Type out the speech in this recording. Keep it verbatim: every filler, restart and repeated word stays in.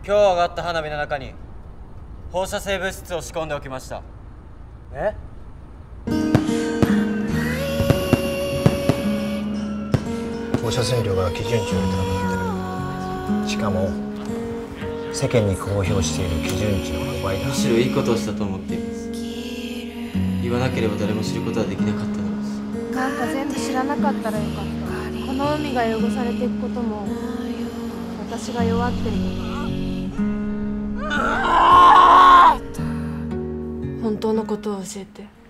今日上がった花火の中に放射性物質を仕込んでおきました。 え？ 放射線量が基準値より高くなってる。しかも世間に公表している基準値のごばいだ。 むしろいいことをしたと思っています。言わなければ誰も知ることはできなかったのです。 なんか全部知らなかったらよかった。この海が汚されていくことも私が弱ってることも本当のことを教えて。